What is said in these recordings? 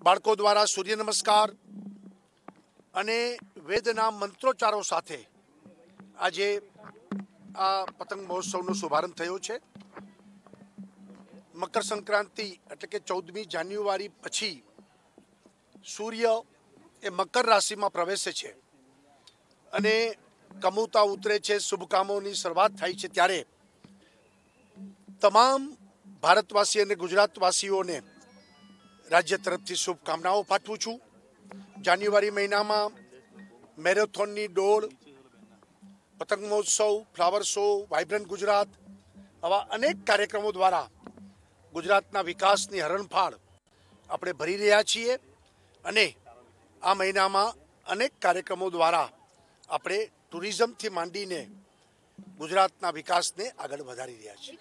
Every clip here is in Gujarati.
બાળકો દ્વારા સૂર્ય નમસ્કાર અને વેદના મંત્રોચ્ચારો સાથે આજે આ પતંગ મહોત્સવનો શુભારંભ થયો છે। મકર સંક્રાંતિ એટલે કે 14મી જાન્યુઆરી પછી સૂર્ય એ મકર રાશિમાં પ્રવેશે છે અને કમુતા ઉતરે છે, શુભ કામોની શરૂઆત થાય છે। ત્યારે તમામ ભારતવાસી અને ગુજરાતવાસીઓને રાજ્ય તરફથી શુભકામનાઓ પાઠવું છું। જાન્યુઆરી મહિનામાં મેરેથોનની દોડ, પતંગ મહોત્સવ, ફ્લાવર શો, વાઇબ્રન્ટ ગુજરાત આવા અનેક કાર્યક્રમો દ્વારા ગુજરાતના વિકાસની હરણફાળ આપણે ભરી રહ્યા છીએ અને આ મહિનામાં અનેક કાર્યક્રમો દ્વારા આપણે ટુરિઝમથી માંડીને ગુજરાતના વિકાસને આગળ વધારી રહ્યા છીએ।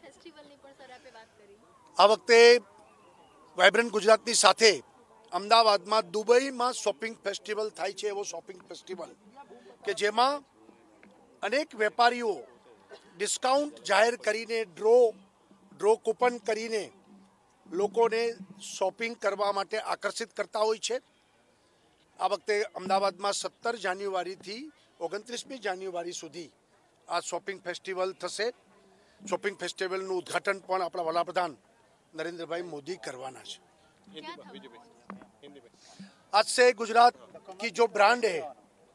આ વખતે વાઇબ્રન્ટ ગુજરાતની સાથે અમદાવાદમાં દુબઈમાં શોપિંગ ફેસ્ટિવલ થાય છે, એવો શોપિંગ ફેસ્ટિવલ કે જેમાં અનેક વેપારીઓ ડિસ્કાઉન્ટ જાહેર કરીને ડ્રો કૂપન કરીને લોકોને શોપિંગ કરવા માટે આકર્ષિત કરતા હોય છે। આ વખતે અમદાવાદમાં 17 જાન્યુઆરીથી 29મી જાન્યુઆરી સુધી આ શોપિંગ ફેસ્ટિવલ થશે। શોપિંગ ફેસ્ટિવલનું ઉદ્ઘાટન પણ આપણા વડાપ્રધાન नरेंद्र मोदी करवाना है। आज से गुजरात की जो ब्रांड है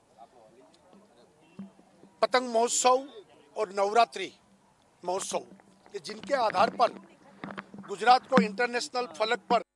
पतंग महोत्सव और नवरात्रि महोत्सव, जिनके आधार पर गुजरात को इंटरनेशनल फलक पर